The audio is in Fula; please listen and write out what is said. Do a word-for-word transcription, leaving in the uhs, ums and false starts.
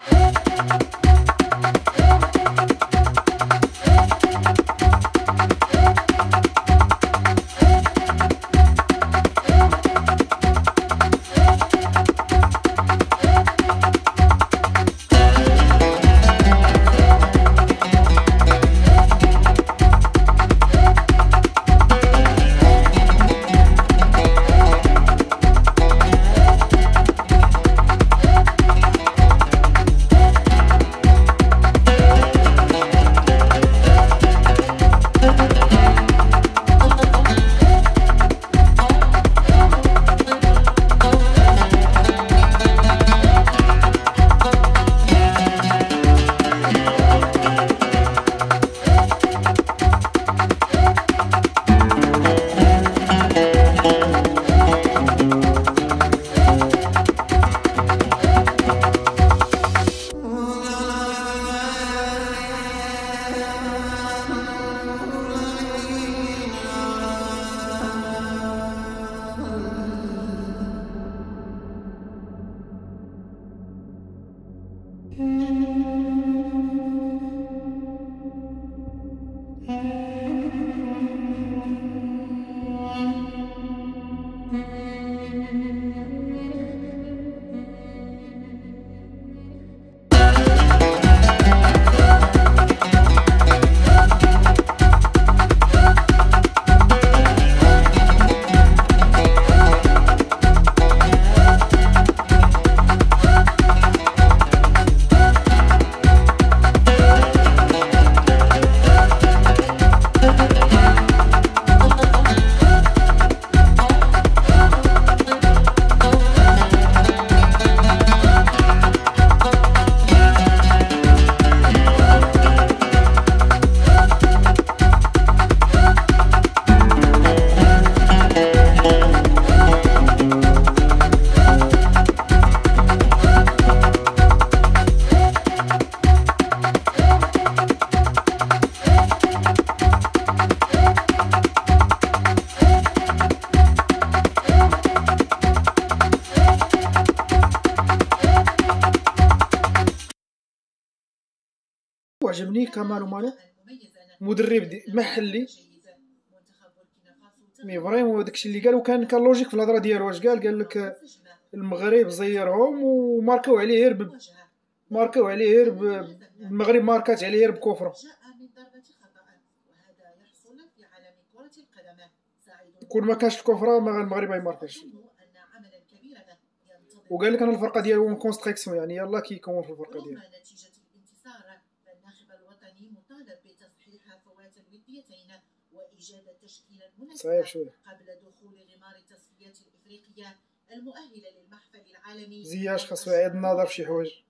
وعجبني كمال مالو مدرب محلي مي فريمون داكشي اللي قال، وكان كان لوجيك في الهضره ديالو. واش قال؟ قال لك المغرب زيرهم وماركاو عليه غير ماركاو عليه غير المغرب ماركات عليه غير بكفره. كون ما كانش الكفره ما المغرب يماركاش. وقال لك انا الفرقه ديالو اون كونستركسيون، يعني يلاه كيكون في الفرقه ديالو. صعيب شويه قبل دخول غمار التصفيات الافريقيه المؤهله للمحفل العالمي. زياش خاصو يعيد النظر في شي حوايج.